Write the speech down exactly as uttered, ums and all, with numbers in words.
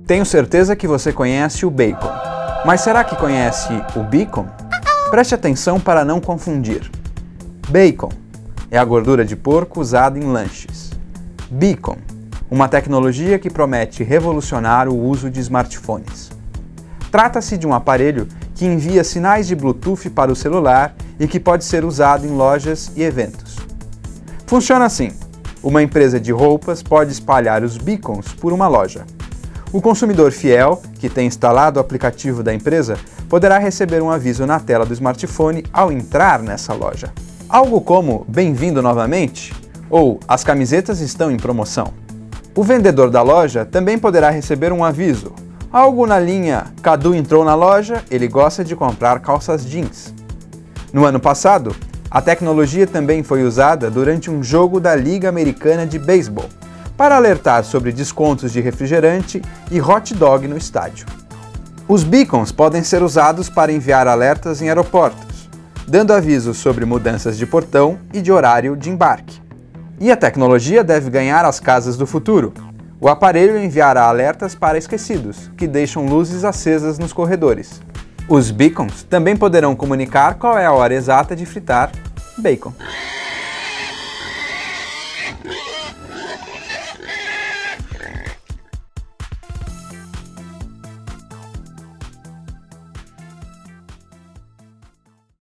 Tenho certeza que você conhece o bacon. Mas será que conhece o beacon? Preste atenção para não confundir. Bacon é a gordura de porco usada em lanches. Beacon, uma tecnologia que promete revolucionar o uso de smartphones. Trata-se de um aparelho que envia sinais de Bluetooth para o celular e que pode ser usado em lojas e eventos. Funciona assim: uma empresa de roupas pode espalhar os beacons por uma loja. O consumidor fiel, que tem instalado o aplicativo da empresa, poderá receber um aviso na tela do smartphone ao entrar nessa loja. Algo como "Bem-vindo novamente" ou "As camisetas estão em promoção". O vendedor da loja também poderá receber um aviso, algo na linha "Cadu entrou na loja, ele gosta de comprar calças jeans". No ano passado, a tecnologia também foi usada durante um jogo da Liga Americana de Beisebol, para alertar sobre descontos de refrigerante e hot dog no estádio. Os beacons podem ser usados para enviar alertas em aeroportos, dando avisos sobre mudanças de portão e de horário de embarque. E a tecnologia deve ganhar as casas do futuro. O aparelho enviará alertas para esquecidos, que deixam luzes acesas nos corredores. Os beacons também poderão comunicar qual é a hora exata de fritar bacon.